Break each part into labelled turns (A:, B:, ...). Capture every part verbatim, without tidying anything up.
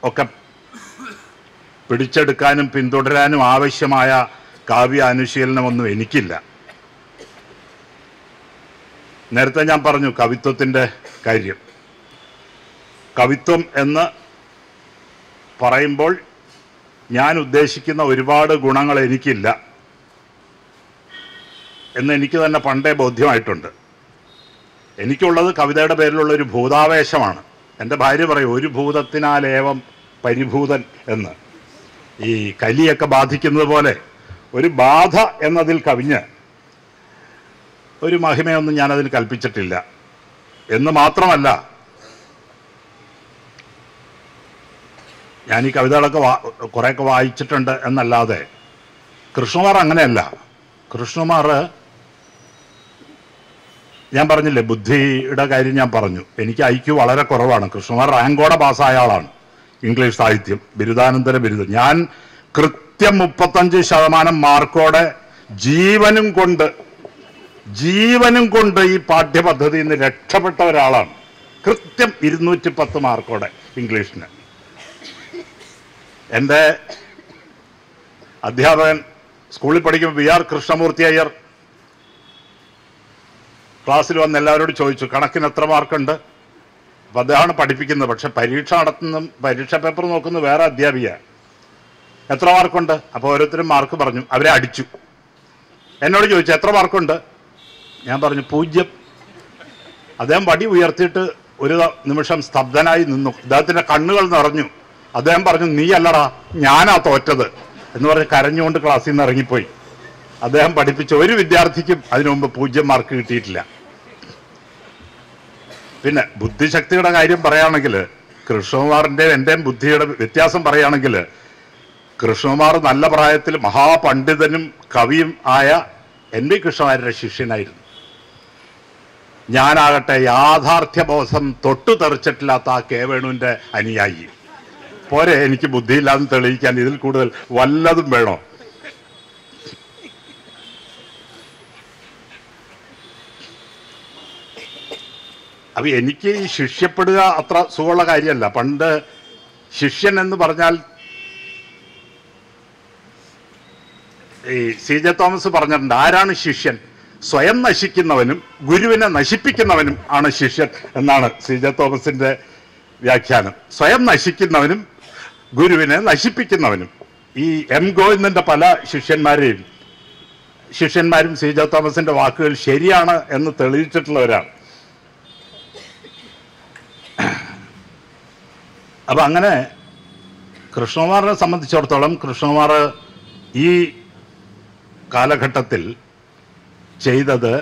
A: ഒക്കെ പിടിച്ചെടുക്കാനും പിന്തുടരാനും ആവശ്യമായ കാവ്യ അനുശീലനമൊന്നും എനിക്കില്ല. നേരത്തെ ഞാൻ പറഞ്ഞു കവിത്വത്തിൻ്റെ കാര്യം. കവിത്വം എന്ന് പറയുമ്പോൾ ഞാൻ ഉദ്ദേശിക്കുന്ന ഒരുപാട് ഗുണങ്ങൾ എനിക്കില്ല എന്ന് എനിക്ക് തന്നെ പണ്ടേ ബോധ്യമായിട്ടുണ്ട്. എനിക്കുള്ളത് കവിതയുടെ പേരിലുള്ള ഒരു ഭൂതാവേശമാണ്. എൻ്റെ ഭാര്യ പറയും ഒരു ഭൂതത്തിനാലേവം പരിഭൂതൻ എന്ന്. ഈ കലിയൊക്കെ ബാധിക്കുന്നത് പോലെ ഒരു ബാധ എന്നതിൽ കവിഞ്ഞ് ഒരു മഹിമയൊന്നും ഞാനതിന് കൽപ്പിച്ചിട്ടില്ല എന്ന് മാത്രമല്ല, ഞാൻ ഈ കവിതകളൊക്കെ വാ കുറേയൊക്കെ വായിച്ചിട്ടുണ്ട് എന്നല്ലാതെ കൃഷ്ണകുമാർ അങ്ങനെയല്ല. കൃഷ്ണകുമാർ ഞാൻ പറഞ്ഞില്ലേ, ബുദ്ധിയുടെ കാര്യം ഞാൻ പറഞ്ഞു. എനിക്ക് ഐ ക്യു വളരെ കുറവാണ്. കൃഷ്ണകുമാർ റാങ്കോടെ പാസ്സായ ആളാണ് ഇംഗ്ലീഷ് സാഹിത്യം, ബിരുദാനന്തര ബിരുദം. ഞാൻ കൃത്യം മുപ്പത്തഞ്ച് ശതമാനം മാർക്കോടെ ജീവനും കൊണ്ട് ജീവനും കൊണ്ട് ഈ പാഠ്യപദ്ധതിയിൽ നിന്ന് രക്ഷപ്പെട്ട ഒരാളാണ്. കൃത്യം ഇരുന്നൂറ്റി പത്ത് മാർക്കോടെ ഇംഗ്ലീഷിന്. എൻ്റെ അധ്യാപകൻ സ്കൂളിൽ പഠിക്കുമ്പോൾ വി ആർ കൃഷ്ണമൂർത്തി അയ്യർ ക്ലാസ്സിൽ വന്ന് എല്ലാവരോടും ചോദിച്ചു കണക്കിന് എത്ര മാർക്കുണ്ട്. അപ്പം അദ്ദേഹമാണ് പഠിപ്പിക്കുന്നത്. പക്ഷെ പരീക്ഷ നടത്തുന്ന പരീക്ഷാ പേപ്പർ നോക്കുന്ന വേറെ അധ്യാപിക. എത്ര മാർക്കുണ്ട്? അപ്പോൾ ഓരോരുത്തരും മാർക്ക് പറഞ്ഞു. അവരെ അടിച്ചു. എന്നോട് ചോദിച്ചു എത്ര മാർക്കുണ്ട്? ഞാൻ പറഞ്ഞു പൂജ്യം. അദ്ദേഹം വടി ഉയർത്തിയിട്ട് ഒരു നിമിഷം സ്തബ്ധനായി നിന്നു. അദ്ദേഹത്തിൻ്റെ കണ്ണുകൾ നിറഞ്ഞു. അദ്ദേഹം പറഞ്ഞു നീ അല്ലടാ, ഞാനാ തോറ്റത് എന്ന് പറഞ്ഞ് കരഞ്ഞുകൊണ്ട് ക്ലാസ്സിൽ നിന്ന് ഇറങ്ങിപ്പോയി. അദ്ദേഹം പഠിപ്പിച്ച ഒരു വിദ്യാർത്ഥിക്കും അതിനു മുമ്പ് പൂജ്യം മാർക്ക് കിട്ടിയിട്ടില്ല. പിന്നെ ബുദ്ധിശക്തിയുടെ കാര്യം പറയുകയാണെങ്കിൽ കൃഷ്ണകുമാറിൻ്റെ എൻ്റെയും ബുദ്ധിയുടെ വ്യത്യാസം പറയുകയാണെങ്കിൽ കൃഷ്ണകുമാർ നല്ല പ്രായത്തിൽ മഹാപണ്ഡിതനും കവിയും ആയ എൻ വി കൃഷ്ണകുമാരുടെ ശിഷ്യനായിരുന്നു. ഞാനാകട്ടെ യാഥാർത്ഥ്യബോധം തൊട്ടു തെറിച്ചിട്ടില്ലാത്ത ആ കെ വേണുവിൻ്റെ അനുയായി. പോരെ എനിക്ക് ബുദ്ധിയില്ലാന്ന് തെളിയിക്കാൻ ഇതിൽ കൂടുതൽ വല്ലതും വേണോ? അപ്പൊ എനിക്ക് ഈ ശിഷ്യപ്പെടുക അത്ര സുഖമുള്ള കാര്യമല്ല. പണ്ട് ശിഷ്യൻ എന്ന് പറഞ്ഞാൽ ഈ സി ജെ തോമസ് പറഞ്ഞിട്ടുണ്ട്, ആരാണ് ശിഷ്യൻ? സ്വയം നശിക്കുന്നവനും ഗുരുവിനെ നശിപ്പിക്കുന്നവനും ആണ് ശിഷ്യൻ എന്നാണ് സി ജെ തോമസിന്റെ വ്യാഖ്യാനം. സ്വയം നശിക്കുന്നവനും ഗുരുവിനെ നശിപ്പിക്കുന്നവനും. ഈ എം ഗോവിന്ദന്റെ പല ശിഷ്യന്മാരെയും ശിഷ്യന്മാരും സി ജെ തോമസിന്റെ വാക്കുകൾ ശരിയാണ് എന്ന് തെളിയിച്ചിട്ടുള്ളവരാണ്. അപ്പൊ അങ്ങനെ കൃഷ്ണകുമാറിനെ സംബന്ധിച്ചിടത്തോളം കൃഷ്ണകുമാർ ഈ കാലഘട്ടത്തിൽ ചെയ്തത്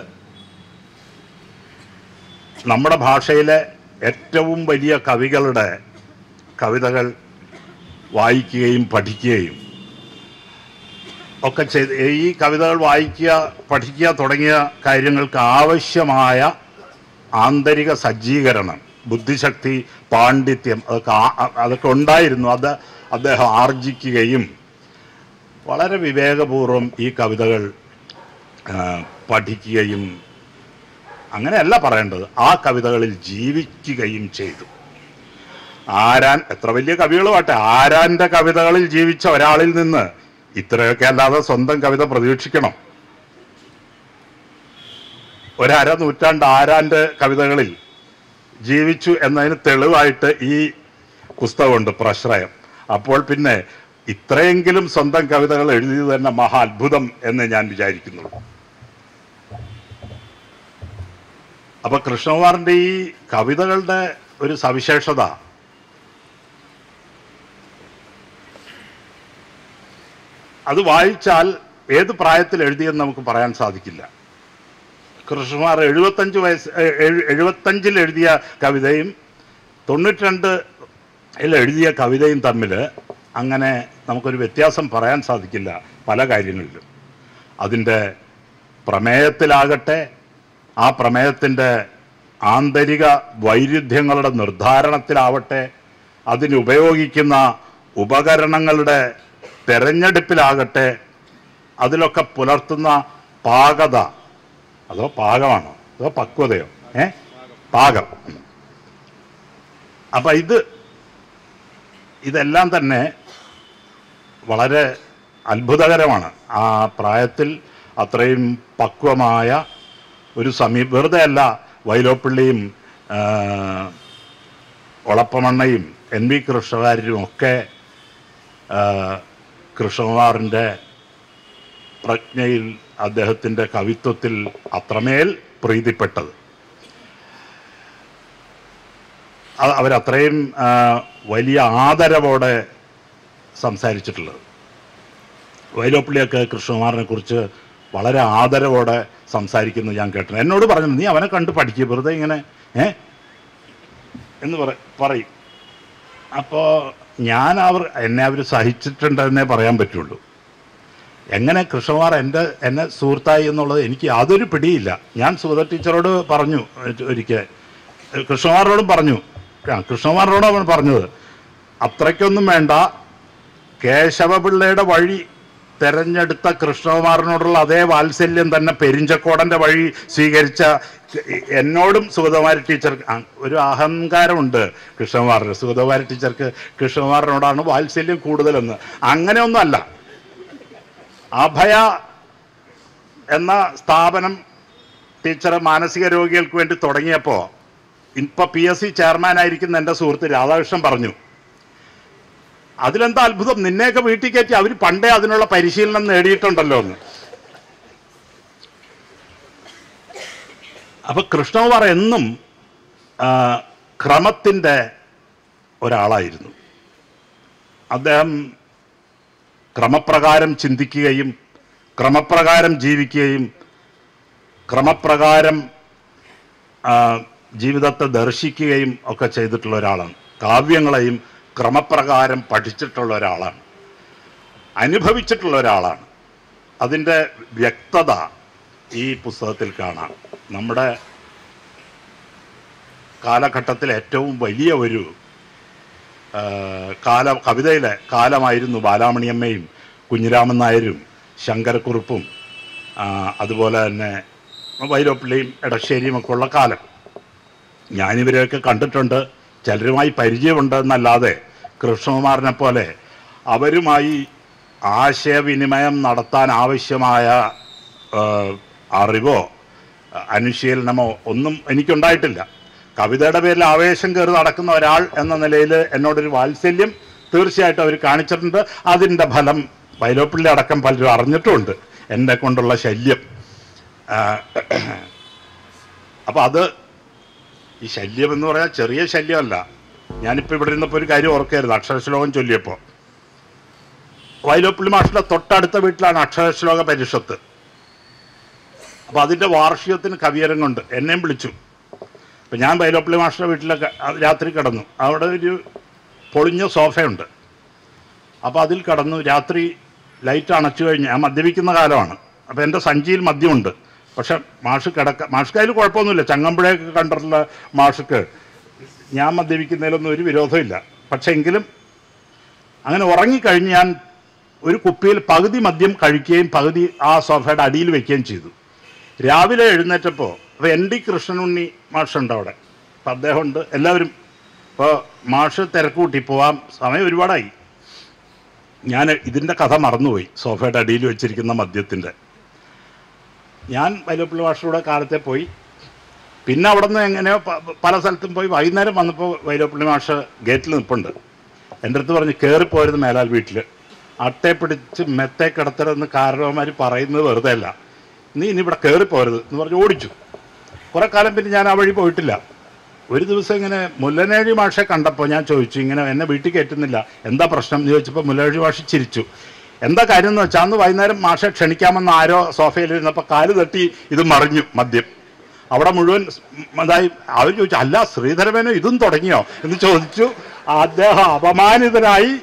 A: നമ്മുടെ ഭാഷയിലെ ഏറ്റവും വലിയ കവികളുടെ കവിതകൾ വായിക്കുകയും പഠിക്കുകയും ഒക്കെ ചെയ്ത് ഈ കവിതകൾ വായിക്കുക പഠിക്കുക തുടങ്ങിയ കാര്യങ്ങൾക്ക് ആവശ്യമായ ആന്തരിക സജ്ജീകരണം, ബുദ്ധിശക്തി, പാണ്ഡിത്യം അതൊക്കെ അതൊക്കെ ഉണ്ടായിരുന്നു. അത് അദ്ദേഹം ആർജിക്കുകയും വളരെ വിവേകപൂർവം ഈ കവിതകൾ പഠിക്കുകയും, അങ്ങനെയല്ല പറയേണ്ടത്, ആ കവിതകളിൽ ജീവിക്കുകയും ചെയ്തു. ആരാൻ എത്ര വലിയ കവികളുമാട്ടെ, ആരാൻ്റെ കവിതകളിൽ ജീവിച്ച ഒരാളിൽ നിന്ന് ഇത്രയൊക്കെ അല്ലാതെ സ്വന്തം കവിത പ്രതീക്ഷിക്കണം? ഒരര നൂറ്റാണ്ട് ആരാൻ്റെ കവിതകളിൽ ജീവിച്ചു എന്നതിന് തെളിവായിട്ട് ഈ പുസ്തകമുണ്ട്, പ്രശ്രയം. അപ്പോൾ പിന്നെ ഇത്രയെങ്കിലും സ്വന്തം കവിതകൾ എഴുതിയത് തന്നെ മഹാ അത്ഭുതം എന്ന് ഞാൻ വിചാരിക്കുന്നുള്ളൂ. അപ്പൊ കൃഷ്ണകുമാറിൻ്റെ ഈ കവിതകളുടെ ഒരു സവിശേഷത അത് വായിച്ചാൽ ഏത് പ്രായത്തിൽ എഴുതിയെന്ന് നമുക്ക് പറയാൻ സാധിക്കില്ല. കൃഷ്ണകുമാർ എഴുപത്തഞ്ച് വയസ്സ് എഴുപത്തഞ്ചിൽ എഴുതിയ കവിതയും തൊണ്ണൂറ്റി രണ്ടിൽ എഴുതിയ കവിതയും തമ്മിൽ അങ്ങനെ നമുക്കൊരു വ്യത്യാസം പറയാൻ സാധിക്കില്ല പല കാര്യങ്ങളിലും. അതിൻ്റെ പ്രമേയത്തിലാകട്ടെ, ആ പ്രമേയത്തിൻ്റെ ആന്തരിക വൈരുദ്ധ്യങ്ങളുടെ നിർദ്ധാരണത്തിലാവട്ടെ, അതിനുപയോഗിക്കുന്ന ഉപകരണങ്ങളുടെ തെരഞ്ഞെടുപ്പിലാകട്ടെ, അതിലൊക്കെ പുലർത്തുന്ന പാകത, അതോ പാകമാണോ അതോ പക്വതയോ ഏ പാകം. അപ്പം ഇത് ഇതെല്ലാം തന്നെ വളരെ അത്ഭുതകരമാണ്. ആ പ്രായത്തിൽ അത്രയും പക്വമായ ഒരു സമീപ വെറുതെ അല്ല വൈലോപ്പിള്ളിയും ഒളപ്പമണ്ണയും എൻ വി കൃഷ്ണവാര്യരും ഒക്കെ കൃഷ്ണകുമാറിൻ്റെ പ്രജ്ഞയിൽ അദ്ദേഹത്തിൻ്റെ കവിത്വത്തിൽ അത്രമേൽ പ്രീതിപ്പെട്ടത്. അവരത്രയും വലിയ ആദരവോടെ സംസാരിച്ചിട്ടുള്ളത്. വൈലോപ്പിള്ളിയൊക്കെ കൃഷ്ണകുമാറിനെ കുറിച്ച് വളരെ ആദരവോടെ സംസാരിക്കുന്നത് ഞാൻ കേട്ടു. എന്നോട് പറഞ്ഞു, നീ അവനെ കണ്ട് പഠിക്കുക, വെറുതെ ഇങ്ങനെ ഏ എന്ന് പറ പറയും. അപ്പോൾ ഞാൻ അവർ എന്നെ അവർ സഹിച്ചിട്ടുണ്ടെന്നേ പറയാൻ പറ്റുള്ളൂ. എങ്ങനെ കൃഷ്ണകുമാർ എൻ്റെ എന്നെ സുഹൃത്തായി എന്നുള്ളത് എനിക്ക് യാതൊരു പിടിയില്ല. ഞാൻ സുഗത ടീച്ചറോട് പറഞ്ഞു ഒരിക്കൽ, കൃഷ്ണകുമാറിനോടും പറഞ്ഞു, കൃഷ്ണകുമാറിനോട് അവൻ പറഞ്ഞത് അത്രയ്ക്കൊന്നും വേണ്ട, കേശവപിള്ളയുടെ വഴി തെരഞ്ഞെടുത്ത കൃഷ്ണകുമാറിനോടുള്ള അതേ വാത്സല്യം തന്നെ പെരിഞ്ചക്കോടൻ്റെ വഴി സ്വീകരിച്ച എന്നോടും സുഗതകുമാരി ടീച്ചർക്ക് ഒരു അഹങ്കാരമുണ്ട്. കൃഷ്ണകുമാറിന് സുഗതകുമാരി ടീച്ചർക്ക് കൃഷ്ണകുമാറിനോടാണ് വാത്സല്യം കൂടുതലെന്ന്. അങ്ങനെയൊന്നുമല്ല. അഭയ എന്ന സ്ഥാപനം ടീച്ചർ മാനസിക രോഗികൾക്ക് വേണ്ടി തുടങ്ങിയപ്പോൾ ഇപ്പം പി എസ് സി ചെയർമാനായിരിക്കുന്ന എൻ്റെ സുഹൃത്ത് രാധാകൃഷ്ണൻ പറഞ്ഞു, അതിലെന്താ അത്ഭുതം, നിന്നെയൊക്കെ വീട്ടിൽ കയറ്റി അവർ പണ്ടേ അതിനുള്ള പരിശീലനം നേടിയിട്ടുണ്ടല്ലോ എന്ന്. അപ്പൊ കൃഷ്ണകുമാർ എന്നും ക്രമത്തിൻ്റെ ഒരാളായിരുന്നു. അദ്ദേഹം ക്രമപ്രകാരം ചിന്തിക്കുകയും ക്രമപ്രകാരം ജീവിക്കുകയും ക്രമപ്രകാരം ജീവിതത്തെ ദർശിക്കുകയും ഒക്കെ ചെയ്തിട്ടുള്ള ഒരാളാണ്. കാവ്യങ്ങളെയും ക്രമപ്രകാരം പഠിച്ചിട്ടുള്ള ഒരാളാണ്, അനുഭവിച്ചിട്ടുള്ള ഒരാളാണ്. അതിൻ്റെ വ്യക്തത ഈ പുസ്തകത്തിൽ കാണാം. നമ്മുടെ കാലഘട്ടത്തിൽ ഏറ്റവും വലിയ ഒരു കാല കവിതയിലെ കാലമായിരുന്നു ബാലാമണിയമ്മയും കുഞ്ഞിരാമൻ നായരും ശങ്കരക്കുറുപ്പും അതുപോലെ തന്നെ വൈലോപ്പിള്ളിയും എടശ്ശേരിയും ഒക്കെ ഉള്ള കാലം. ഞാനിവരെയൊക്കെ കണ്ടിട്ടുണ്ട്, ചിലരുമായി പരിചയമുണ്ട് എന്നല്ലാതെ കൃഷ്ണകുമാറിനെ പോലെ അവരുമായി ആശയവിനിമയം നടത്താൻ ആവശ്യമായ അറിവോ അനുശീലനമോ ഒന്നും എനിക്കുണ്ടായിട്ടില്ല. കവിതയുടെ പേരിൽ ആവേശം കയറി നടക്കുന്ന ഒരാൾ എന്ന നിലയിൽ എന്നോടൊരു വാത്സല്യം തീർച്ചയായിട്ടും അവർ കാണിച്ചിട്ടുണ്ട്. അതിൻ്റെ ഫലം വൈലോപ്പിള്ളി അടക്കം പലരും അറിഞ്ഞിട്ടുമുണ്ട്, എന്നെ കൊണ്ടുള്ള ശല്യം. അപ്പം അത് ഈ ശല്യം എന്ന് പറയാൻ ചെറിയ ശല്യമല്ല. ഞാനിപ്പോൾ ഇവിടെ ഇരുന്നപ്പോൾ ഒരു കാര്യം ഓർക്കായിരുന്നു, അക്ഷരശ്ലോകം ചൊല്ലിയപ്പോൾ. വൈലോപ്പിള്ളി മാഷിൻ്റെ തൊട്ടടുത്ത വീട്ടിലാണ് അക്ഷരശ്ലോക പരിഷത്ത്. അപ്പോൾ അതിൻ്റെ വാർഷികത്തിന് കവിയരങ്ങുണ്ട്, എന്നെയും വിളിച്ചു. അപ്പം ഞാൻ വൈലോപ്പിള്ളി മാഷിൻ്റെ വീട്ടിലൊക്കെ രാത്രി കിടന്നു. അവിടെ ഒരു പൊളിഞ്ഞ സോഫയുണ്ട്. അപ്പോൾ അതിൽ കിടന്നു. രാത്രി ലൈറ്റ് അണച്ചു കഴിഞ്ഞ് ഞാൻ മദ്യപിക്കുന്ന കാലമാണ്. അപ്പോൾ എൻ്റെ സഞ്ചിയിൽ മദ്യമുണ്ട്. പക്ഷെ മാഷ് കിടക്ക മാഷ്ക്ക് അതിൽ കുഴപ്പമൊന്നുമില്ല. ചങ്ങമ്പുഴയൊക്കെ കണ്ടിട്ടുള്ള മാഷ്ക്ക് ഞാൻ മദ്യപിക്കുന്നതിലൊന്നും ഒരു വിരോധമില്ല. പക്ഷെ എങ്കിലും അങ്ങനെ ഉറങ്ങിക്കഴിഞ്ഞ് ഞാൻ ഒരു കുപ്പിയിൽ പകുതി മദ്യം കഴിക്കുകയും പകുതി ആ സോഫയുടെ അടിയിൽ വയ്ക്കുകയും ചെയ്തു. രാവിലെ എഴുന്നേറ്റപ്പോൾ അപ്പോൾ എൻ ഡി കൃഷ്ണനുണ്ണി മാഷുണ്ട് അവിടെ. അപ്പം അദ്ദേഹമുണ്ട്, എല്ലാവരും. അപ്പോൾ മാഷ് തിരക്ക് കൂട്ടി പോവാം, സമയം ഒരുപാടായി. ഞാൻ ഇതിൻ്റെ കഥ മറന്നുപോയി, സോഫയുടെ അടിയിൽ വെച്ചിരിക്കുന്ന മദ്യത്തിൻ്റെ. ഞാൻ വൈലോപ്പിള്ളി മാഷിലൂടെ കാലത്തെ പോയി. പിന്നെ അവിടെ നിന്ന് എങ്ങനെയോ പല സ്ഥലത്തും പോയി. വൈകുന്നേരം വന്നപ്പോൾ വൈലോപ്പിള്ളി മാഷ് ഗേറ്റിൽ നിൽപ്പുണ്ട്. എൻ്റെ അടുത്ത് പറഞ്ഞ് കയറിപ്പോയത് മേലാൽ വീട്ടിൽ, അട്ടയെ പിടിച്ച് മെത്തേ കിടത്തരുതെന്ന് കാരണവന്മാർ പറയുന്നത് വെറുതെ അല്ല, നീ ഇനി ഇവിടെ കയറിപ്പോരുത് എന്ന് പറഞ്ഞ് ഓടിച്ചു. കുറേ കാലം പിന്നെ ഞാൻ ആ വഴി പോയിട്ടില്ല. ഒരു ദിവസം ഇങ്ങനെ മുല്ലനേഴി മാഷെ കണ്ടപ്പോൾ ഞാൻ ചോദിച്ചു, ഇങ്ങനെ എന്നെ വീട്ടിൽ കയറ്റുന്നില്ല, എന്താ പ്രശ്നം എന്ന് ചോദിച്ചപ്പോൾ മുല്ലനേഴി മാഷ് ചിരിച്ചു. എന്താ കാര്യം എന്ന് വെച്ചാൽ, അന്ന് വൈകുന്നേരം മാഷെ ക്ഷണിക്കാമെന്ന് ആരോ സോഫയിലിരുന്നപ്പോൾ കാല് തട്ടി ഇത് മറിഞ്ഞു മദ്യം. അവിടെ മുഴുവൻ അതായി. അവർ ചോദിച്ചു, അല്ല ശ്രീധരമേനോ ഇതും തുടങ്ങിയോ എന്ന് ചോദിച്ചു. അദ്ദേഹം അപമാനിതനായി.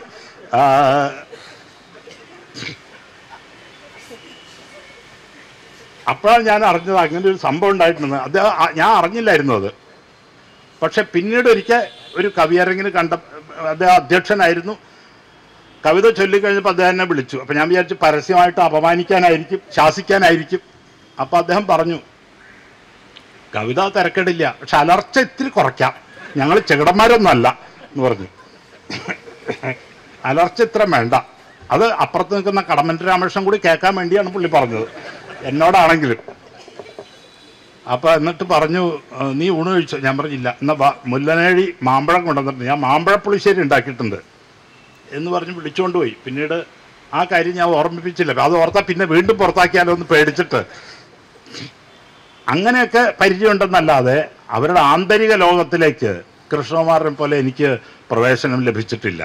A: അപ്പോഴാണ് ഞാൻ അറിഞ്ഞത് അങ്ങനെ ഒരു സംഭവം ഉണ്ടായിട്ടുണ്ടെന്ന്. അദ്ദേഹം ഞാൻ അറിഞ്ഞില്ലായിരുന്നു അത്. പക്ഷെ പിന്നീട് ഒരിക്കൽ ഒരു കവിയരങ്ങിന് കണ്ട, അദ്ദേഹം അധ്യക്ഷനായിരുന്നു. കവിത ചൊല്ലിക്കഴിഞ്ഞപ്പോൾ അദ്ദേഹം എന്നെ വിളിച്ചു. അപ്പം ഞാൻ വിചാരിച്ചു പരസ്യമായിട്ട് അപമാനിക്കാനായിരിക്കും, ശാസിക്കാനായിരിക്കും. അപ്പം അദ്ദേഹം പറഞ്ഞു, കവിത തിരക്കേടില്ല, പക്ഷെ അലർച്ച ഇത്തിരി കുറയ്ക്കാം, ഞങ്ങൾ ചെകിടന്മാരൊന്നും അല്ല എന്ന് പറഞ്ഞു. അലർച്ചിത്രം വേണ്ട, അത് അപ്പുറത്ത് നിൽക്കുന്ന കടമ്മനിട്ട രാമകൃഷ്ണൻ കൂടി കേൾക്കാൻ വേണ്ടിയാണ് പുള്ളി പറഞ്ഞത്, എന്നോടാണെങ്കിലും. അപ്പം എന്നിട്ട് പറഞ്ഞു, നീ ഊണ് കഴിച്ചോ? ഞാൻ പറഞ്ഞില്ല. എന്നാൽ മുല്ലനേഴി മാമ്പഴം കൊണ്ടുവന്നിട്ടുണ്ട്, ഞാൻ മാമ്പഴപ്പുളിശ്ശേരി ഉണ്ടാക്കിയിട്ടുണ്ട് എന്ന് പറഞ്ഞ് വിളിച്ചുകൊണ്ട് പോയി. പിന്നീട് ആ കാര്യം ഞാൻ ഓർമ്മിപ്പിച്ചില്ല. അത് ഓർത്താൽ പിന്നെ വീണ്ടും പുറത്താക്കിയാലോ എന്ന് പേടിച്ചിട്ട്. അങ്ങനെയൊക്കെ പരിചയമുണ്ടെന്നല്ലാതെ അവരുടെ ആന്തരിക ലോകത്തിലേക്ക് കൃഷ്ണകുമാരനെ പോലെ എനിക്ക് പ്രവേശനം ലഭിച്ചിട്ടില്ല.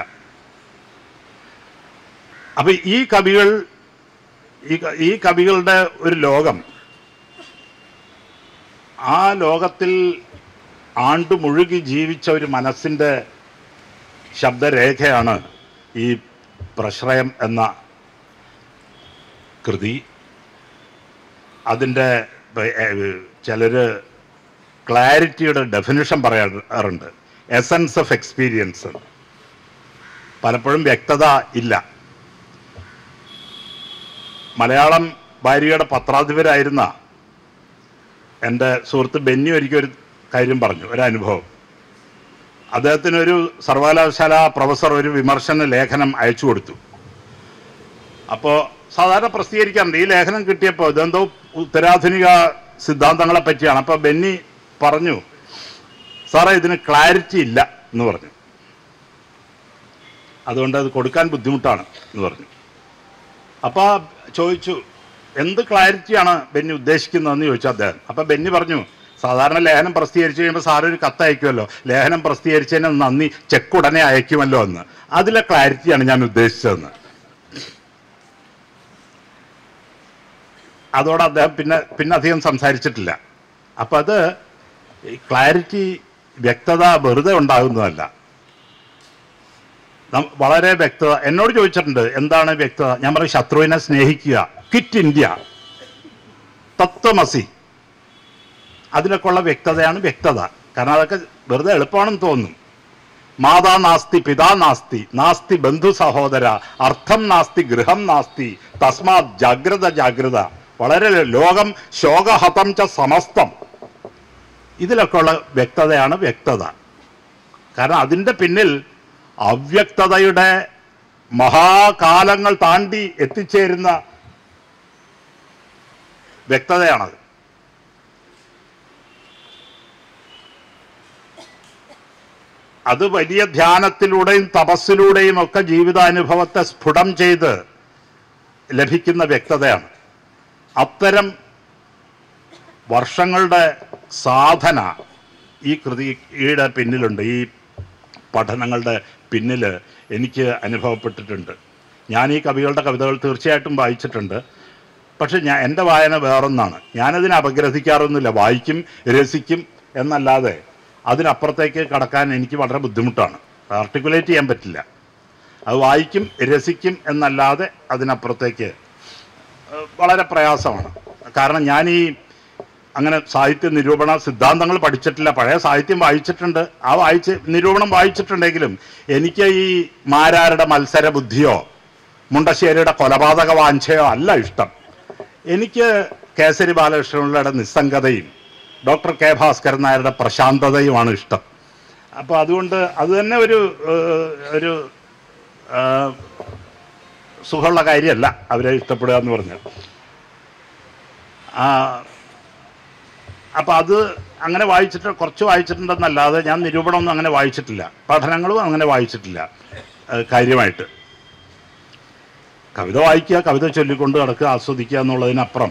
A: അപ്പൊ ഈ കവികൾ ഈ കവികളുടെ ഒരു ലോകം, ആ ലോകത്തിൽ ആണ്ടു മുഴുകി ജീവിച്ച ഒരു മനസ്സിൻ്റെ ശബ്ദരേഖയാണ് ഈ പ്രശ്രയം എന്ന കൃതി. അതിൻ്റെ ചിലർ ക്ലാരിറ്റിയുടെ ഡെഫിനിഷൻ പറയാറുണ്ട്, എസൻസ് ഓഫ് എക്സ്പീരിയൻസ്. പലപ്പോഴും വ്യക്തത ഇല്ല. മലയാളം ഭാര്യയുടെ പത്രാധിപരായിരുന്ന എൻ്റെ സുഹൃത്ത് ബെന്നി ഒരിക്കൽ ഒരു കാര്യം പറഞ്ഞു, ഒരനുഭവം. അദ്ദേഹത്തിനൊരു സർവകലാശാല പ്രൊഫസർ ഒരു വിമർശന ലേഖനം അയച്ചു കൊടുത്തു. അപ്പോൾ സാധാരണ പ്രസിദ്ധീകരിക്കാറുണ്ട്. ഈ ലേഖനം കിട്ടിയപ്പോൾ ഇതെന്തോ ഉത്തരാധുനിക സിദ്ധാന്തങ്ങളെ പറ്റിയാണ്. അപ്പോൾ ബെന്നി പറഞ്ഞു, സാറേ ഇതിന് ക്ലാരിറ്റി ഇല്ല എന്ന് പറഞ്ഞു, അതുകൊണ്ട് അത് കൊടുക്കാൻ ബുദ്ധിമുട്ടാണ് എന്ന് പറഞ്ഞു. അപ്പോൾ ചോദിച്ചു, എന്ത് ക്ലാരിറ്റിയാണ് ബെന്നി ഉദ്ദേശിക്കുന്നതെന്ന് ചോദിച്ചു അദ്ദേഹം. അപ്പം ബെന്നി പറഞ്ഞു, സാധാരണ ലേഖനം പ്രസിദ്ധീകരിച്ച് കഴിയുമ്പോൾ സാറ് ഒരു കത്ത് അയക്കുമല്ലോ, ലേഖനം പ്രസിദ്ധീകരിച്ചതിന് നന്ദി, ചെക്ക് ഉടനെ അയക്കുമല്ലോ എന്ന്. അതിലെ ക്ലാരിറ്റിയാണ് ഞാൻ ഉദ്ദേശിച്ചതെന്ന്. അതോടെ അദ്ദേഹം പിന്നെ പിന്നെ അധികം സംസാരിച്ചിട്ടില്ല. അപ്പം അത് ക്ലാരിറ്റി, വ്യക്തത വെറുതെ ഉണ്ടാകുന്നതല്ല, വളരെ വ്യക്തത. എന്നോട് ചോദിച്ചിട്ടുണ്ട് എന്താണ് വ്യക്തത. ഞാൻ പറയും, ശത്രുവിനെ സ്നേഹിക്കുക, ക്വിറ്റ് ഇന്ത്യ, തത്വമസി, അതിലൊക്കെ ഉള്ള വ്യക്തതയാണ് വ്യക്തത. കാരണം അതൊക്കെ വെറുതെ എളുപ്പമാണെന്ന് തോന്നും. മാതാ നാസ്തി പിതാ നാസ്തി, നാസ്തി ബന്ധു സഹോദര, അർത്ഥം നാസ്തി ഗൃഹം നാസ്തി, തസ്മാത് ജാഗ്രത ജാഗ്രത. വളരെ ലോകം ശോകഹതം ച സമസ്തം, ഇതിലൊക്കെ ഉള്ള വ്യക്തതയാണ് വ്യക്തത. കാരണം അതിൻ്റെ പിന്നിൽ അവ്യക്തതയുടെ മഹാകാലങ്ങൾ താണ്ടി എത്തിച്ചേരുന്ന വ്യക്തതയാണത്. അത് വലിയ ധ്യാനത്തിലൂടെയും തപസ്സിലൂടെയും ഒക്കെ ജീവിതാനുഭവത്തെ സ്ഫുടം ചെയ്ത് ലഭിക്കുന്ന വ്യക്തതയാണ്. അത്തരം വർഷങ്ങളുടെ സാധന ഈ കൃതിയുടെ പിന്നിലുണ്ട്, ഈ പഠനങ്ങളുടെ പിന്നിൽ എനിക്ക് അനുഭവപ്പെട്ടിട്ടുണ്ട്. ഞാൻ ഈ കവികളുടെ കവിതകൾ തീർച്ചയായിട്ടും വായിച്ചിട്ടുണ്ട്. പക്ഷെ ഞാൻ എൻ്റെ വായന വേറൊന്നാണ്. ഞാനതിനെ അപഗ്രഥിക്കാറൊന്നുമില്ല, വായിക്കും രസിക്കും എന്നല്ലാതെ അതിനപ്പുറത്തേക്ക് കടക്കാൻ എനിക്ക് വളരെ ബുദ്ധിമുട്ടാണ്, ആർട്ടിക്കുലേറ്റ് ചെയ്യാൻ പറ്റില്ല. അത് വായിക്കും രസിക്കും എന്നല്ലാതെ അതിനപ്പുറത്തേക്ക് വളരെ പ്രയാസമാണ്. കാരണം ഞാൻ ഈ അങ്ങനെ സാഹിത്യ നിരൂപണ സിദ്ധാന്തങ്ങൾ പഠിച്ചിട്ടില്ല. പഴയ സാഹിത്യം വായിച്ചിട്ടുണ്ട്, ആ വായിച്ച് നിരൂപണം വായിച്ചിട്ടുണ്ടെങ്കിലും എനിക്ക് ഈ മാരാരുടെ മത്സര ബുദ്ധിയോ മുണ്ടശ്ശേരിയുടെ കൊലപാതക വാഞ്ചയോ അല്ല ഇഷ്ടം. എനിക്ക് കേസരി ബാലകൃഷ്ണപിള്ളയുടെ നിസ്സംഗതയും ഡോക്ടർ കെ ഭാസ്കരൻ നായരുടെ പ്രശാന്തതയുമാണ് ഇഷ്ടം. അപ്പോൾ അതുകൊണ്ട് അത് തന്നെ ഒരു ഒരു സുഖമുള്ള കാര്യമല്ല അവരെ ഇഷ്ടപ്പെടുക എന്ന് പറഞ്ഞാൽ. അപ്പം അത് അങ്ങനെ വായിച്ചിട്ട് കുറച്ച് വായിച്ചിട്ടുണ്ടെന്നല്ലാതെ ഞാൻ നിരൂപണമൊന്നും അങ്ങനെ വായിച്ചിട്ടില്ല, പഠനങ്ങളും അങ്ങനെ വായിച്ചിട്ടില്ല കാര്യമായിട്ട്. കവിത വായിക്കുക, കവിത ചൊല്ലിക്കൊണ്ട് നടക്കുക, ആസ്വദിക്കുക എന്നുള്ളതിനപ്പുറം.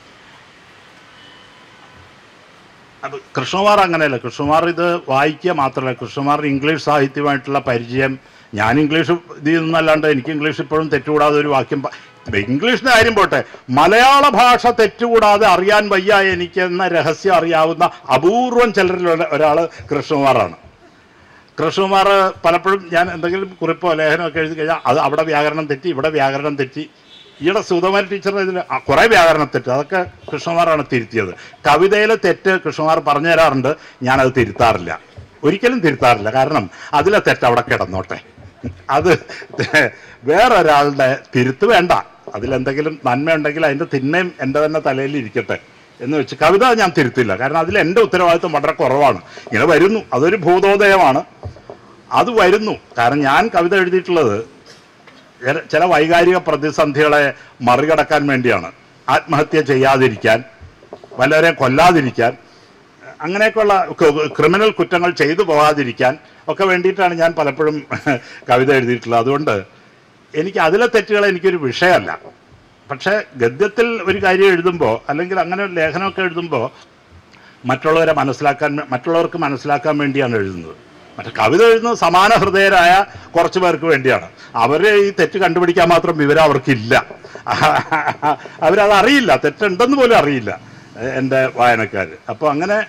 A: അത് കൃഷ്ണകുമാർ അങ്ങനെയല്ല. കൃഷ്ണകുമാർ ഇത് വായിക്കുക മാത്രമല്ല, കൃഷ്ണകുമാറിന് ഇംഗ്ലീഷ് സാഹിത്യമായിട്ടുള്ള പരിചയം. ഞാൻ ഇംഗ്ലീഷ് ഇതിൽ നിന്നല്ലാണ്ട് എനിക്ക് ഇംഗ്ലീഷ് ഇപ്പോഴും തെറ്റുകൂടാതെ ഒരു വാക്യം, ഇംഗ്ലീഷിൻ്റെ കാര്യം പോട്ടെ, മലയാള ഭാഷ തെറ്റുകൂടാതെ അറിയാൻ വയ്യ എനിക്ക് എന്ന രഹസ്യം അറിയാവുന്ന അപൂർവം ചിലരിൽ ഒരാൾ കൃഷ്ണകുമാറാണ്. കൃഷ്ണകുമാർ പലപ്പോഴും ഞാൻ എന്തെങ്കിലും കുറിപ്പോ ലേഖനമൊക്കെ എഴുതി കഴിഞ്ഞാൽ അത് അവിടെ വ്യാകരണം തെറ്റി, ഇവിടെ വ്യാകരണം തെറ്റി. ഈയിടെ സുധകുമാരി ടീച്ചറുടെ ഇതിൽ കുറേ വ്യാകരണ തെറ്റ്, അതൊക്കെ കൃഷ്ണകുമാറാണ് തിരുത്തിയത്. കവിതയിലെ തെറ്റ് കൃഷ്ണകുമാർ പറഞ്ഞു തരാറുണ്ട്, ഞാനത് തിരുത്താറില്ല, ഒരിക്കലും തിരുത്താറില്ല. കാരണം അതിലെ തെറ്റ് അവിടെ കിടന്നോട്ടെ, അത് വേറൊരാളുടെ തിരുത്ത് വേണ്ട. അതിലെന്തെങ്കിലും നന്മയുണ്ടെങ്കിൽ അതിൻ്റെ തിന്മയും എൻ്റെ തന്നെ തലയിൽ ഇരിക്കട്ടെ എന്ന് വെച്ച് കവിത ഞാൻ തിരുത്തില്ല. കാരണം അതിൽ എൻ്റെ ഉത്തരവാദിത്വം വളരെ കുറവാണ്. ഇങ്ങനെ വരുന്നു, അതൊരു ഭൂതോദയമാണ്. അത് വരുന്നു. കാരണം ഞാൻ കവിത എഴുതിയിട്ടുള്ളത് ചില വൈകാരിക പ്രതിസന്ധികളെ മറികടക്കാൻ വേണ്ടിയാണ്. ആത്മഹത്യ ചെയ്യാതിരിക്കാൻ, വല്ലവരെയും കൊല്ലാതിരിക്കാൻ, അങ്ങനെയൊക്കെയുള്ള ക്രിമിനൽ കുറ്റങ്ങൾ ചെയ്തു പോകാതിരിക്കാൻ ഒക്കെ വേണ്ടിയിട്ടാണ് ഞാൻ പലപ്പോഴും കവിത എഴുതിയിട്ടുള്ളത്. അതുകൊണ്ട് എനിക്ക് അതിലെ തെറ്റുകൾ എനിക്കൊരു വിഷയമല്ല. പക്ഷേ ഗദ്യത്തിൽ ഒരു കാര്യം എഴുതുമ്പോൾ, അല്ലെങ്കിൽ അങ്ങനെ ഒരു ലേഖനമൊക്കെ എഴുതുമ്പോൾ മറ്റുള്ളവരെ മനസ്സിലാക്കാൻ മറ്റുള്ളവർക്ക് മനസ്സിലാക്കാൻ വേണ്ടിയാണ് എഴുതുന്നത്. മറ്റേ കവിത എഴുതുന്നത് സമാന ഹൃദയരായ കുറച്ച് പേർക്ക് വേണ്ടിയാണ്. അവരെ ഈ തെറ്റ് കണ്ടുപിടിക്കാൻ മാത്രം വിവരം അവർക്കില്ല. അവരത് അറിയില്ല, തെറ്റുണ്ടെന്ന് പോലും അറിയില്ല എൻ്റെ വായനക്കാർ. അപ്പോൾ അങ്ങനെ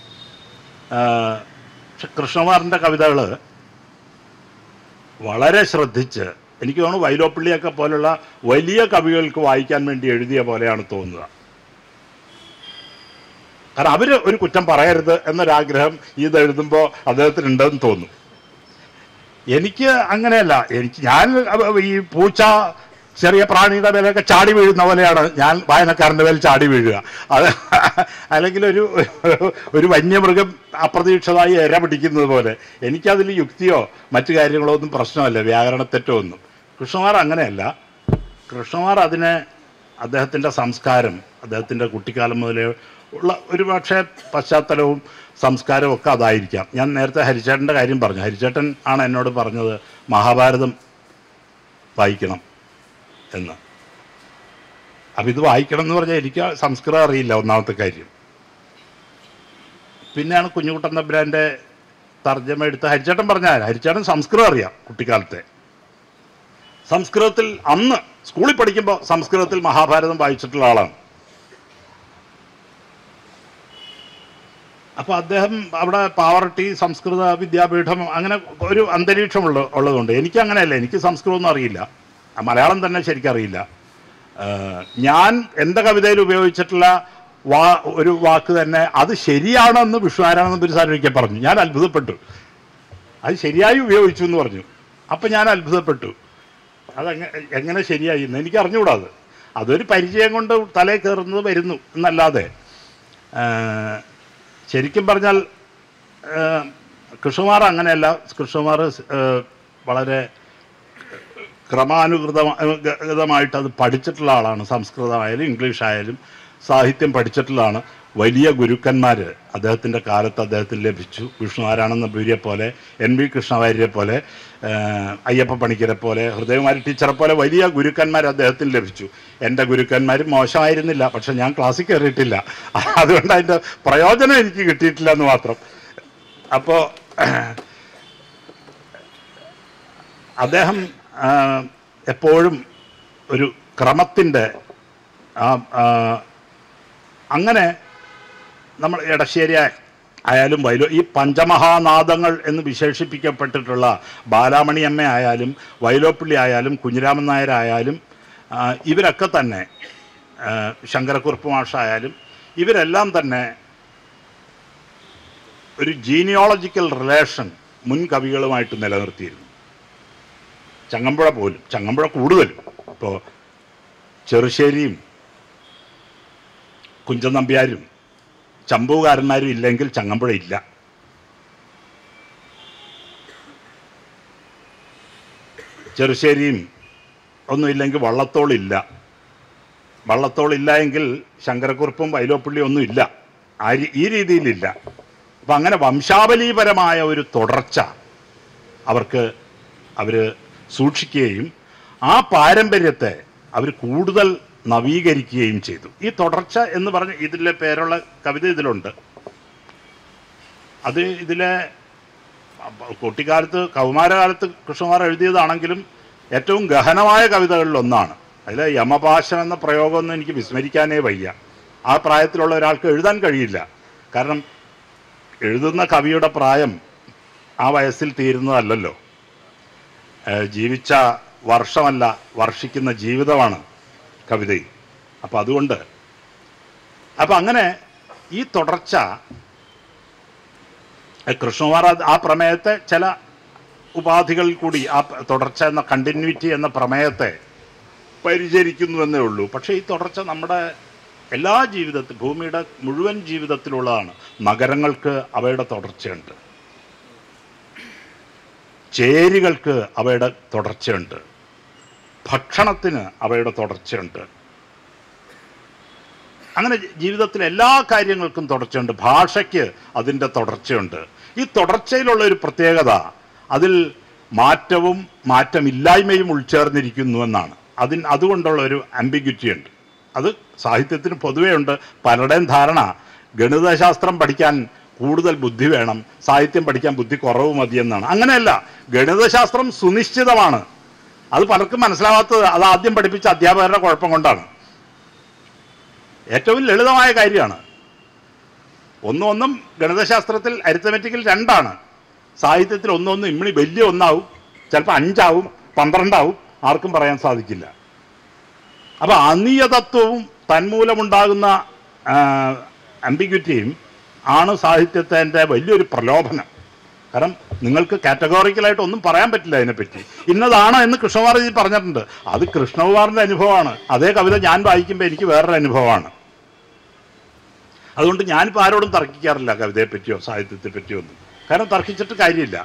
A: കൃഷ്ണകുമാറിൻ്റെ കവിതകൾ വളരെ ശ്രദ്ധിച്ച്, എനിക്ക് തോന്നുന്നു വൈലോപ്പിള്ളിയൊക്കെ പോലുള്ള വലിയ കവികൾക്ക് വായിക്കാൻ വേണ്ടി എഴുതിയ പോലെയാണ് തോന്നുക. കാരണം അവർ ഒരു കുറ്റം പറയരുത് എന്നൊരാഗ്രഹം ഇതെഴുതുമ്പോൾ അദ്ദേഹത്തിനുണ്ടെന്ന് തോന്നും. എനിക്ക് അങ്ങനെയല്ല. എനിക്ക് ഞാൻ ഈ പൂച്ച ചെറിയ പ്രാണിയുടെ മേലൊക്കെ ചാടി വീഴുന്ന പോലെയാണ് ഞാൻ വായനക്കാരൻ്റെ മേൽ ചാടി വീഴുക. അത് അല്ലെങ്കിൽ ഒരു ഒരു വന്യമൃഗം അപ്രതീക്ഷിതമായി ഇര പിടിക്കുന്നത് പോലെ. എനിക്കതിൽ യുക്തിയോ മറ്റു കാര്യങ്ങളോ ഒന്നും പ്രശ്നമല്ല, വ്യാകരണത്തെറ്റോ ഒന്നും. കൃഷ്ണകുമാർ അങ്ങനെയല്ല. കൃഷ്ണകുമാർ അതിനെ അദ്ദേഹത്തിൻ്റെ സംസ്കാരം, അദ്ദേഹത്തിൻ്റെ കുട്ടിക്കാലം മുതലേ ഉള്ള ഒരു പക്ഷേ പശ്ചാത്തലവും സംസ്കാരവും ഒക്കെ അതായിരിക്കാം. ഞാൻ നേരത്തെ ഹരിച്ചേട്ടൻ്റെ കാര്യം പറഞ്ഞു. ഹരിച്ചേട്ടൻ ആണ് എന്നോട് പറഞ്ഞത് മഹാഭാരതം വായിക്കണം എന്ന്. അപ്പം ഇത് വായിക്കണം എന്ന് പറഞ്ഞാൽ എനിക്ക് സംസ്കൃതം അറിയില്ല, ഒന്നാമത്തെ കാര്യം. പിന്നെയാണ് കുഞ്ഞുകുട്ടൻ തമ്പുരാൻ്റെ തർജ്ജമ എടുത്ത് ഹരിച്ചേട്ടൻ പറഞ്ഞാൽ, ഹരിച്ചേട്ടൻ സംസ്കൃതം അറിയാം കുട്ടിക്കാലത്തെ. സംസ്കൃതത്തിൽ അന്ന് സ്കൂളിൽ പഠിക്കുമ്പോൾ സംസ്കൃതത്തിൽ മഹാഭാരതം വായിച്ചിട്ടുള്ള ആളാണ്. അപ്പോൾ അദ്ദേഹം അവിടെ പാവറട്ടി സംസ്കൃത വിദ്യാപീഠം അങ്ങനെ ഒരു അന്തരീക്ഷമുള്ള ഉള്ളതുകൊണ്ട് എനിക്ക് അങ്ങനെയല്ല. എനിക്ക് സംസ്കൃതമൊന്നും അറിയില്ല, മലയാളം തന്നെ ശരിക്കറിയില്ല. ഞാൻ എൻ്റെ കവിതയിൽ ഉപയോഗിച്ചിട്ടുള്ള വാ ഒരു വാക്ക് തന്നെ അത് ശരിയാണെന്ന് വിഷ്ണുനാരായണൻ പുരുസാരൊക്കെ പറഞ്ഞു. ഞാൻ അത്ഭുതപ്പെട്ടു. അത് ശരിയായി ഉപയോഗിച്ചു എന്ന് പറഞ്ഞു. അപ്പം ഞാൻ അത്ഭുതപ്പെട്ടു. അതെങ്ങനെ എങ്ങനെ ശരിയായി എന്ന് എനിക്ക് അറിഞ്ഞുകൂടാത്. അതൊരു പരിചയം കൊണ്ട് തലയിൽ കയറുന്നത് വരുന്നു എന്നല്ലാതെ. ശരിക്കും പറഞ്ഞാൽ കൃഷ്ണകുമാർ അങ്ങനെയല്ല. കൃഷ്ണകുമാർ വളരെ ക്രമാനുഗതമായിട്ട് അത് പഠിച്ചിട്ടുള്ള ആളാണ്. സംസ്കൃതമായാലും ഇംഗ്ലീഷായാലും സാഹിത്യം പഠിച്ചിട്ടുള്ളതാണ്. വലിയ ഗുരുക്കന്മാർ അദ്ദേഹത്തിൻ്റെ കാലത്ത് അദ്ദേഹത്തിന് ലഭിച്ചു. വിഷ്ണുനാരായണൻ നമ്പൂതിരിയെ പോലെ, എൻ വി കൃഷ്ണവാര്യരെ പോലെ, അയ്യപ്പ പണിക്കരെ പോലെ, ഹൃദയകുമാരി ടീച്ചറെ പോലെ വലിയ ഗുരുക്കന്മാർ അദ്ദേഹത്തിന് ലഭിച്ചു. എൻ്റെ ഗുരുക്കന്മാരും മോശമായിരുന്നില്ല, പക്ഷെ ഞാൻ ക്ലാസ്സിൽ കയറിയിട്ടില്ല. അതുകൊണ്ട് അതിൻ്റെ പ്രയോജനം എനിക്ക് കിട്ടിയിട്ടില്ല എന്ന് മാത്രം. അപ്പോൾ അദ്ദേഹം എപ്പോഴും ഒരു ക്രമത്തിൻ്റെ അങ്ങനെ നമ്മൾ ഇടശ്ശേരി ആയാലും വൈലോ ഈ പഞ്ചമഹാനാദങ്ങൾ എന്ന് വിശേഷിപ്പിക്കപ്പെട്ടിട്ടുള്ള ബാലാമണി അമ്മ ആയാലും വൈലോപ്പിള്ളി ആയാലും കുഞ്ഞിരാമൻ നായരായാലും ഇവരൊക്കെ തന്നെ, ശങ്കരക്കുറുപ്പ് മാഷായാലും ഇവരെല്ലാം തന്നെ ഒരു ജീനിയോളജിക്കൽ റിലേഷൻ മുൻ കവികളുമായിട്ട് നിലനിർത്തിയിരുന്നു. ചങ്ങമ്പുഴ പോലും, ചങ്ങമ്പുഴ കൂടുതലും. ഇപ്പോൾ ചെറുശ്ശേരിയും കുഞ്ചൻ നമ്പ്യാരും ചമ്പൂകാരന്മാരും ഇല്ലെങ്കിൽ ചങ്ങമ്പുഴ ഇല്ല. ചെറുശ്ശേരിയും ഒന്നുമില്ലെങ്കിൽ വള്ളത്തോളില്ല. വള്ളത്തോളില്ല എങ്കിൽ ശങ്കരക്കുറുപ്പും വൈലോപ്പിള്ളിയും ഒന്നും ഇല്ല. ആ ഈ രീതിയിലില്ല. അപ്പം അങ്ങനെ വംശാവലീപരമായ ഒരു തുടർച്ച അവർക്ക് അവർ സൂക്ഷിക്കുകയും ആ പാരമ്പര്യത്തെ അവർ കൂടുതൽ നവീകരിക്കുകയും ചെയ്തു. ഈ തുടർച്ച എന്ന് പറഞ്ഞ് ഇതിലെ പേരുള്ള കവിത ഇതിലുണ്ട്. അത് ഇതിലെ കുട്ടിക്കാലത്ത് കൗമാരകാലത്ത് കൃഷ്ണകുമാർ എഴുതിയതാണെങ്കിലും ഏറ്റവും ഗഹനമായ കവിതകളിലൊന്നാണ്. അതിൽ യമപാശം എന്ന പ്രയോഗമൊന്നും എനിക്ക് വിസ്മരിക്കാനേ വയ്യ. ആ പ്രായത്തിലുള്ള ഒരാൾക്ക് എഴുതാൻ കഴിയില്ല. കാരണം എഴുതുന്ന കവിയുടെ പ്രായം ആ വയസ്സിൽ തീരുന്നതല്ലല്ലോ. ജീവിച്ച വർഷമല്ല, വർഷിക്കുന്ന ജീവിതമാണ് കവിതയിൽ. അപ്പം അതുകൊണ്ട് അപ്പം അങ്ങനെ ഈ തുടർച്ച കൃഷ്ണകുമാർ ആ പ്രമേയത്തെ ചില ഉപാധികളിൽ കൂടി ആ തുടർച്ച എന്ന കണ്ടിന്യൂറ്റി എന്ന പ്രമേയത്തെ പരിചരിക്കുന്നുവെന്നേ ഉള്ളൂ. പക്ഷേ ഈ തുടർച്ച നമ്മുടെ എല്ലാ ജീവിതത്തിൽ, ഭൂമിയുടെ മുഴുവൻ ജീവിതത്തിലുള്ളതാണ്. നഗരങ്ങൾക്ക് അവയുടെ തുടർച്ചയുണ്ട്. ചേരികൾക്ക് അവയുടെ തുടർച്ചയുണ്ട്, ഭക്ഷണത്തിന് അവയുടെ തുടർച്ചയുണ്ട്. അങ്ങനെ ജീവിതത്തിൽ എല്ലാ കാര്യങ്ങൾക്കും തുടർച്ചയുണ്ട്. ഭാഷയ്ക്ക് അതിൻ്റെ തുടർച്ചയുണ്ട്. ഈ തുടർച്ചയിലുള്ള ഒരു പ്രത്യേകത അതിൽ മാറ്റവും മാറ്റമില്ലായ്മയും ഉൾച്ചേർന്നിരിക്കുന്നു എന്നാണ്. അതിന് അതുകൊണ്ടുള്ള ഒരു ആംബിഗ്വിറ്റി ഉണ്ട്. അത് സാഹിത്യത്തിന് പൊതുവേ ഉണ്ട്. പലരുടെയും ധാരണ ഗണിതശാസ്ത്രം പഠിക്കാൻ കൂടുതൽ ബുദ്ധി വേണം, സാഹിത്യം പഠിക്കാൻ ബുദ്ധി കുറവ് മതിയെന്നാണ്. അങ്ങനെയല്ല, ഗണിതശാസ്ത്രം സുനിശ്ചിതമാണ്. അത് പലർക്കും മനസ്സിലാവാത്തത് അത് ആദ്യം പഠിപ്പിച്ച അധ്യാപകരുടെ കുഴപ്പം കൊണ്ടാണ്. ഏറ്റവും ലളിതമായ കാര്യമാണ്. ഒന്നും ഒന്നും ഗണിതശാസ്ത്രത്തിൽ അരിത്തമെറ്റിക്കിൽ രണ്ടാണ്, സാഹിത്യത്തിൽ ഒന്നൊന്നും ഇമ്മിണി വലിയ ഒന്നാവും, ചിലപ്പോൾ അഞ്ചാവും, പന്ത്രണ്ടാവും, ആർക്കും പറയാൻ സാധിക്കില്ല. അപ്പോൾ അനിയതത്വവും തന്മൂലമുണ്ടാകുന്ന ആംബിഗ്വിറ്റിയും ആണ് സാഹിത്യത്തിൻ്റെ വലിയൊരു പ്രലോഭനം. കാരണം നിങ്ങൾക്ക് കാറ്റഗോറിക്കലായിട്ട് ഒന്നും പറയാൻ പറ്റില്ല അതിനെപ്പറ്റി. ഇന്നതാണ് എന്ന് കൃഷ്ണകുമാർ പറഞ്ഞിട്ടുണ്ട്. അത് കൃഷ്ണകുമാറിൻ്റെ അനുഭവമാണ്. അതേ കവിത ഞാൻ വായിക്കുമ്പോൾ എനിക്ക് വേറൊരു അനുഭവമാണ്. അതുകൊണ്ട് ഞാനിപ്പോൾ ആരോടും തർക്കിക്കാറില്ല കവിതയെ പറ്റിയോ സാഹിത്യത്തെ പറ്റിയോ ഒന്നും. കാരണം തർക്കിച്ചിട്ട് കാര്യമില്ല.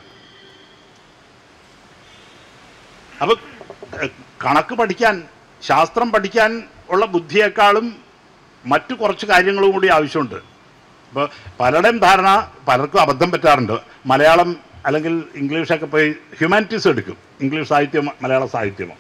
A: അപ്പോൾ കണക്ക് പഠിക്കാൻ, ശാസ്ത്രം പഠിക്കാൻ ഉള്ള ബുദ്ധിയേക്കാളും മറ്റു കുറച്ച് കാര്യങ്ങളും കൂടി ആവശ്യമുണ്ട്. അപ്പോൾ പലരുടെയും ധാരണ, പലർക്കും അബദ്ധം പറ്റാറുണ്ട്. മലയാളം അല്ലെങ്കിൽ ഇംഗ്ലീഷൊക്കെ പോയി ഹ്യൂമാനിറ്റീസ് എടുക്കും, ഇംഗ്ലീഷ് സാഹിത്യമോ മലയാള സാഹിത്യമോ,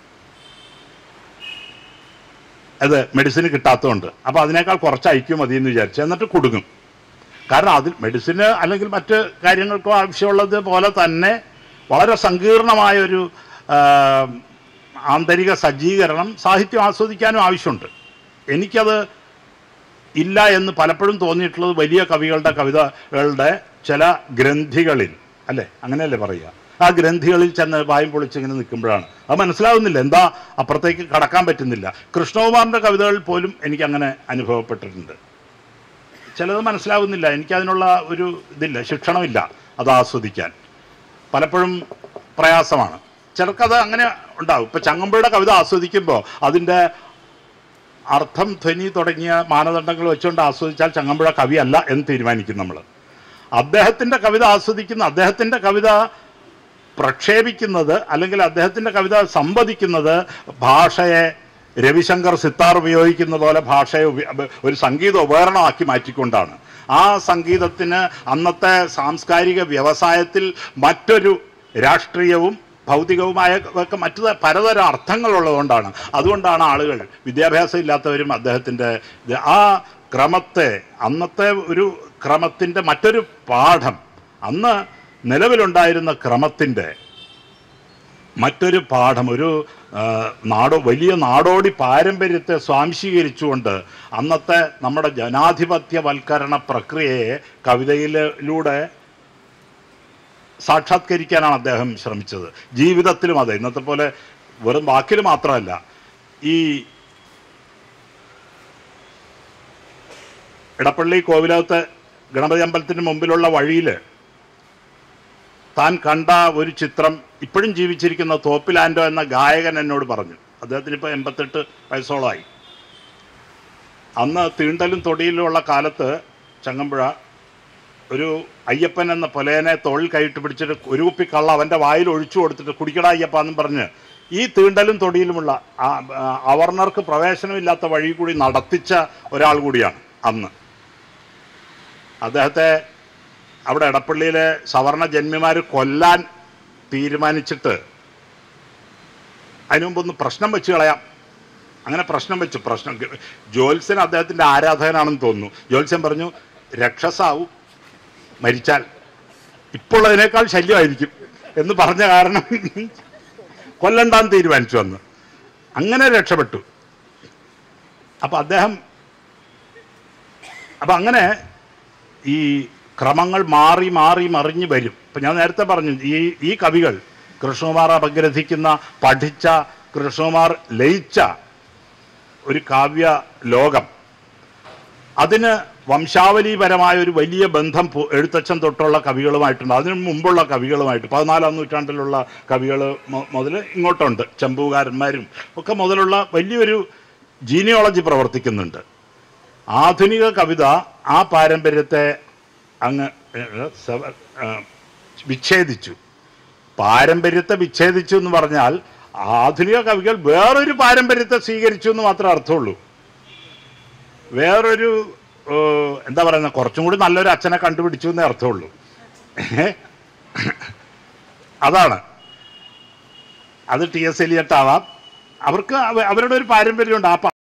A: അത് മെഡിസിന് കിട്ടാത്തതുകൊണ്ട്. അപ്പോൾ അതിനേക്കാൾ കുറച്ച് ഐക്യം മതി എന്ന് വിചാരിച്ചു, എന്നിട്ട് കുടുങ്ങും. കാരണം അതിൽ മെഡിസിന് അല്ലെങ്കിൽ മറ്റ് കാര്യങ്ങൾക്കോ ആവശ്യമുള്ളത് പോലെ തന്നെ വളരെ സങ്കീർണമായൊരു ആന്തരിക സജ്ജീകരണം സാഹിത്യം ആസ്വദിക്കാനും ആവശ്യമുണ്ട്. എനിക്കത് ഇല്ല എന്ന് പലപ്പോഴും തോന്നിയിട്ടുള്ളത് വലിയ കവികളുടെ കവിതകളുടെ ചില ഗ്രന്ഥികളിൽ, അല്ലേ, അങ്ങനെയല്ലേ പറയുക, ആ ഗ്രന്ഥികളിൽ ചെന്ന് വായും പൊളിച്ചിങ്ങനെ നിൽക്കുമ്പോഴാണ്. അത് മനസ്സിലാവുന്നില്ല, എന്താ അപ്പുറത്തേക്ക് കടക്കാൻ പറ്റുന്നില്ല. കൃഷ്ണകുമാറിൻ്റെ കവിതകളിൽ പോലും എനിക്കങ്ങനെ അനുഭവപ്പെട്ടിട്ടുണ്ട്. ചിലത് മനസ്സിലാവുന്നില്ല, എനിക്കതിനുള്ള ഒരു ഇതില്ല, ശിക്ഷണമില്ല അത് ആസ്വദിക്കാൻ. പലപ്പോഴും പ്രയാസമാണ്. ചിലർക്കത് അങ്ങനെ ഉണ്ടാവും. ഇപ്പം ചങ്ങമ്പുഴയുടെ കവിത ആസ്വദിക്കുമ്പോൾ അതിൻ്റെ അർത്ഥം, ധ്വനി തുടങ്ങിയ മാനദണ്ഡങ്ങൾ വെച്ചുകൊണ്ട് ആസ്വദിച്ചാൽ ചങ്ങമ്പുഴ കവിയല്ല എന്ന് തീരുമാനിക്കും നമ്മൾ. അദ്ദേഹത്തിൻ്റെ കവിത ആസ്വദിക്കുന്ന, അദ്ദേഹത്തിൻ്റെ കവിത പ്രക്ഷേപിക്കുന്നത് അല്ലെങ്കിൽ അദ്ദേഹത്തിൻ്റെ കവിത സംവദിക്കുന്നത് ഭാഷയെ രവിശങ്കർ സിത്താർ ഉപയോഗിക്കുന്ന പോലെ ഭാഷയെ ഒരു സംഗീത ഉപകരണമാക്കി മാറ്റിക്കൊണ്ടാണ്. ആ സംഗീതത്തിന് അന്നത്തെ സാംസ്കാരിക വ്യവസായത്തിൽ മറ്റൊരു രാഷ്ട്രീയവും ഭൗതികവുമായ ഒക്കെ മറ്റു പലതരം അർത്ഥങ്ങളുള്ളതുകൊണ്ടാണ്. അതുകൊണ്ടാണ് ആളുകൾ, വിദ്യാഭ്യാസം ഇല്ലാത്തവരും അദ്ദേഹത്തിൻ്റെ ആ ക്രമത്തെ, അന്നത്തെ ഒരു ക്രമത്തിൻ്റെ മറ്റൊരു പാഠം, അന്ന് നിലവിലുണ്ടായിരുന്ന ക്രമത്തിൻ്റെ മറ്റൊരു പാഠം, ഒരു നാടോ വലിയ നാടോടി പാരമ്പര്യത്തെ സ്വാംശീകരിച്ചുകൊണ്ട് അന്നത്തെ നമ്മുടെ ജനാധിപത്യവൽക്കരണ പ്രക്രിയയെ കവിതയിലൂടെ സാക്ഷാത്കരിക്കാനാണ് അദ്ദേഹം ശ്രമിച്ചത്. ജീവിതത്തിലും അതെ, ഇന്നത്തെ പോലെ വെറും വാക്കിൽ മാത്രമല്ല. ഈ ഇടപ്പള്ളി കോവിലകത്തെ ഗണപതി അമ്പലത്തിന് മുമ്പിലുള്ള വഴിയിൽ താൻ കണ്ട ഒരു ചിത്രം ഇപ്പോഴും ജീവിച്ചിരിക്കുന്ന തോപ്പിലാൻഡോ എന്ന ഗായകൻ എന്നോട് പറഞ്ഞു. അദ്ദേഹത്തിന് ഇപ്പോൾ എൺപത്തെട്ട് വയസ്സോളമായി. അന്ന് തീണ്ടലും തൊടിയിലുമുള്ള കാലത്ത് ചങ്ങമ്പുഴ ഒരു അയ്യപ്പൻ എന്ന പൊലേനെ തോളിൽ കൈയിട്ട് പിടിച്ചിട്ട് ഒരു കുപ്പി കള്ള അവൻ്റെ വായിൽ ഒഴിച്ചു കൊടുത്തിട്ട് കുടിക്കടാ അയ്യപ്പ എന്നും പറഞ്ഞ് ഈ തീണ്ടലും തൊടിയിലുമുള്ള അവർണർക്ക് പ്രവേശനമില്ലാത്ത വഴി കൂടി നടത്തിച്ച ഒരാൾ കൂടിയാണ് അന്ന്. അദ്ദേഹത്തെ അവിടെ എടപ്പള്ളിയിലെ സവർണ ജന്മിമാർ കൊല്ലാൻ തീരുമാനിച്ചിട്ട് അതിനു മുമ്പൊന്ന് പ്രശ്നം വെച്ച് കളയാം, അങ്ങനെ പ്രശ്നം വെച്ചു. പ്രശ്നം ജ്യോത്സ്യൻ അദ്ദേഹത്തിൻ്റെ ആരാധകനാണെന്ന് തോന്നുന്നു. ജ്യോത്സ്യൻ പറഞ്ഞു, രക്ഷസാവും മരിച്ചാൽ, ഇപ്പോൾ അതിനേക്കാൾ ശല്യമായിരിക്കും എന്ന് പറഞ്ഞ കാരണം കൊല്ലണ്ടാൻ തീരുമാനിച്ചു അന്ന്. അങ്ങനെ രക്ഷപ്പെട്ടു. അപ്പം അദ്ദേഹം അപ്പം അങ്ങനെ ഈ ക്രമങ്ങൾ മാറി മാറി മറിഞ്ഞ് വരും. ഇപ്പം ഞാൻ നേരത്തെ പറഞ്ഞു, ഈ ഈ കവികൾ കൃഷ്ണകുമാർ അപഗ്രഥിക്കുന്ന, പഠിച്ച, കൃഷ്ണകുമാർ ലയിച്ച ഒരു കാവ്യ ലോകം, അതിന് വംശാവലിപരമായ ഒരു വലിയ ബന്ധം എഴുത്തച്ഛൻ തൊട്ടുള്ള കവികളുമായിട്ടുണ്ട്. അതിനു മുമ്പുള്ള കവികളുമായിട്ട് പതിനാലാം നൂറ്റാണ്ടിലുള്ള കവികൾ മുതൽ ഇങ്ങോട്ടുണ്ട്, ചമ്പുകാരന്മാരും ഒക്കെ മുതലുള്ള വലിയൊരു ജീനിയോളജി പ്രവർത്തിക്കുന്നുണ്ട്. ആധുനിക കവിത ആ പാരമ്പര്യത്തെ അങ്ങ് വിച്ഛേദിച്ചു. പാരമ്പര്യത്തെ വിച്ഛേദിച്ചു എന്ന് പറഞ്ഞാൽ ആധുനിക കവികൾ വേറൊരു പാരമ്പര്യത്തെ സ്വീകരിച്ചു എന്ന് മാത്രമേ അർത്ഥമുള്ളൂ. വേറൊരു എന്താ പറയുന്നത്, കുറച്ചും കൂടി നല്ലൊരു അച്ഛനെ കണ്ടുപിടിച്ചു എന്നേ അർത്ഥമുള്ളൂ. അതാണ്. അത് ടി എസ് എലിയട്ട് ആവാം, അവർക്ക് അവരുടെ ഒരു പാരമ്പര്യമുണ്ട്. ആ